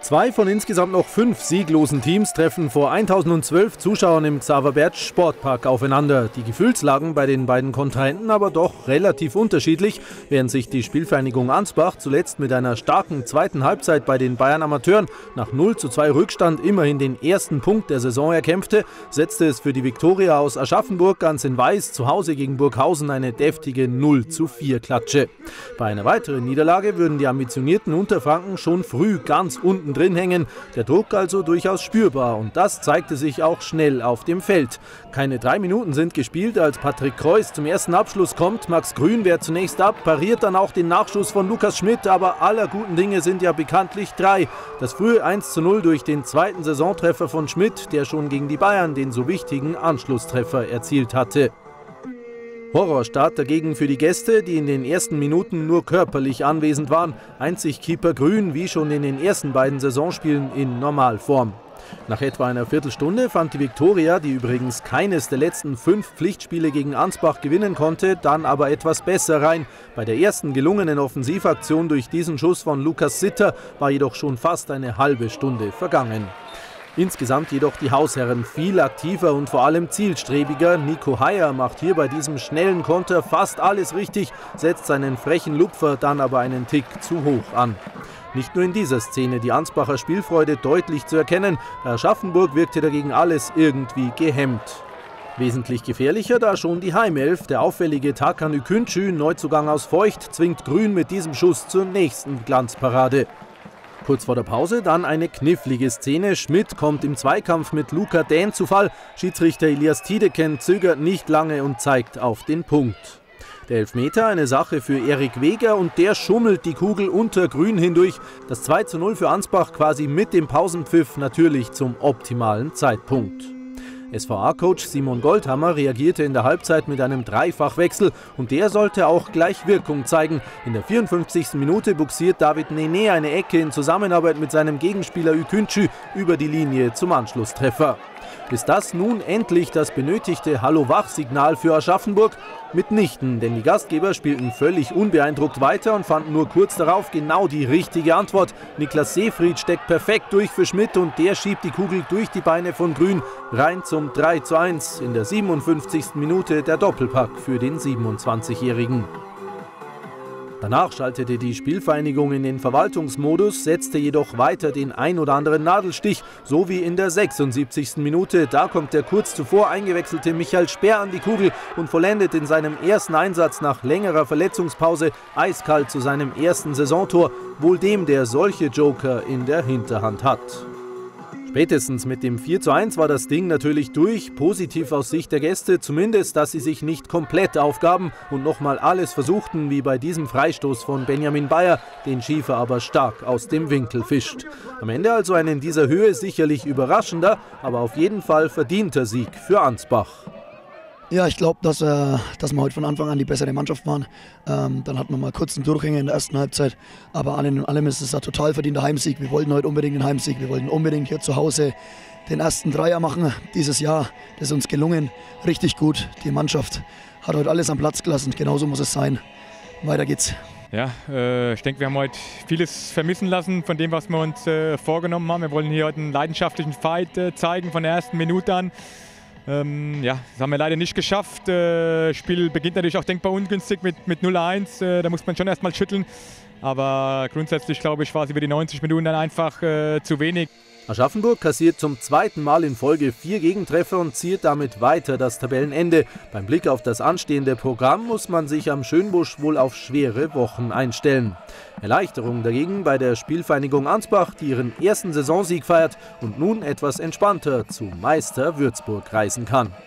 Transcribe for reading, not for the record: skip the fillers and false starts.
2 von insgesamt noch 5 sieglosen Teams treffen vor 1012 Zuschauern im Xaver Bertsch Sportpark aufeinander. Die Gefühlslagen bei den beiden Kontrahenten aber doch relativ unterschiedlich. Während sich die Spielvereinigung Ansbach zuletzt mit einer starken zweiten Halbzeit bei den Bayern Amateuren nach 0:2 Rückstand immerhin den ersten Punkt der Saison erkämpfte, setzte es für die Viktoria aus Aschaffenburg ganz in Weiß zu Hause gegen Burghausen eine deftige 0:4 Klatsche. Bei einer weiteren Niederlage würden die ambitionierten Unterfranken schon früh ganz unten drin hängen. Der Druck also durchaus spürbar und das zeigte sich auch schnell auf dem Feld. Keine 3 Minuten sind gespielt, als Patrick Kreuz zum ersten Abschluss kommt. Max Grün wehrt zunächst ab, pariert dann auch den Nachschuss von Lukas Schmidt, aber aller guten Dinge sind ja bekanntlich 3. Das frühe 1:0 durch den zweiten Saisontreffer von Schmidt, der schon gegen die Bayern den so wichtigen Anschlusstreffer erzielt hatte. Horrorstart dagegen für die Gäste, die in den ersten Minuten nur körperlich anwesend waren. Einzig Keeper Grün, wie schon in den ersten beiden Saisonspielen, in Normalform. Nach etwa einer Viertelstunde fand die Viktoria, die übrigens keines der letzten 5 Pflichtspiele gegen Ansbach gewinnen konnte, dann aber etwas besser rein. Bei der ersten gelungenen Offensivaktion durch diesen Schuss von Lukas Sitter war jedoch schon fast eine halbe Stunde vergangen. Insgesamt jedoch die Hausherren viel aktiver und vor allem zielstrebiger. Nico Heyer macht hier bei diesem schnellen Konter fast alles richtig, setzt seinen frechen Lupfer dann aber einen Tick zu hoch an. Nicht nur in dieser Szene die Ansbacher Spielfreude deutlich zu erkennen, bei Aschaffenburg wirkte dagegen alles irgendwie gehemmt. Wesentlich gefährlicher da schon die Heimelf. Der auffällige Tarkan Üküncü, Neuzugang aus Feucht, zwingt Grün mit diesem Schuss zur nächsten Glanzparade. Kurz vor der Pause dann eine knifflige Szene. Schmidt kommt im Zweikampf mit Luca Dähn zu Fall. Schiedsrichter Elias Tiedeken zögert nicht lange und zeigt auf den Punkt. Der Elfmeter eine Sache für Erik Weger und der schummelt die Kugel unter Grün hindurch. Das 2:0 für Ansbach quasi mit dem Pausenpfiff natürlich zum optimalen Zeitpunkt. SVA-Coach Simon Goldhammer reagierte in der Halbzeit mit einem Dreifachwechsel und der sollte auch gleich Wirkung zeigen. In der 54. Minute buxiert David Nene eine Ecke in Zusammenarbeit mit seinem Gegenspieler Üküncü über die Linie zum Anschlusstreffer. Ist das nun endlich das benötigte Hallo-Wach-Signal für Aschaffenburg? Mitnichten, denn die Gastgeber spielten völlig unbeeindruckt weiter und fanden nur kurz darauf genau die richtige Antwort. Niklas Seefried steckt perfekt durch für Schmidt und der schiebt die Kugel durch die Beine von Grün rein zum 3:1. In der 57. Minute der Doppelpack für den 27-Jährigen. Danach schaltete die Spielvereinigung in den Verwaltungsmodus, setzte jedoch weiter den ein oder anderen Nadelstich, so wie in der 76. Minute. Da kommt der kurz zuvor eingewechselte Michael Sperr an die Kugel und vollendet in seinem ersten Einsatz nach längerer Verletzungspause eiskalt zu seinem ersten Saisontor, wohl dem, der solche Joker in der Hinterhand hat. Spätestens mit dem 4:1 war das Ding natürlich durch, positiv aus Sicht der Gäste, zumindest, dass sie sich nicht komplett aufgaben und nochmal alles versuchten, wie bei diesem Freistoß von Benjamin Bayer, den Schiefer aber stark aus dem Winkel fischt. Am Ende also ein in dieser Höhe sicherlich überraschender, aber auf jeden Fall verdienter Sieg für Ansbach. Ja, ich glaube, dass wir heute von Anfang an die bessere Mannschaft waren. Dann hatten wir mal kurz einen Durchhänger in der ersten Halbzeit. Aber allem in allem ist es ein total verdienter Heimsieg. Wir wollten heute unbedingt den Heimsieg. Wir wollten unbedingt hier zu Hause den ersten Dreier machen dieses Jahr. Das ist uns gelungen. Richtig gut. Die Mannschaft hat heute alles am Platz gelassen. Genauso muss es sein. Weiter geht's. Ja, ich denke, wir haben heute vieles vermissen lassen von dem, was wir uns vorgenommen haben. Wir wollen hier heute einen leidenschaftlichen Fight zeigen von der ersten Minute an. Das haben wir leider nicht geschafft. Das Spiel beginnt natürlich auch denkbar ungünstig mit 0:1. Da muss man schon erstmal schütteln. Aber grundsätzlich, glaube ich, war es über die 90 Minuten dann einfach zu wenig. Aschaffenburg kassiert zum zweiten Mal in Folge 4 Gegentreffer und ziert damit weiter das Tabellenende. Beim Blick auf das anstehende Programm muss man sich am Schönbusch wohl auf schwere Wochen einstellen. Erleichterung dagegen bei der Spielvereinigung Ansbach, die ihren ersten Saisonsieg feiert und nun etwas entspannter zu Meister Würzburg reisen kann.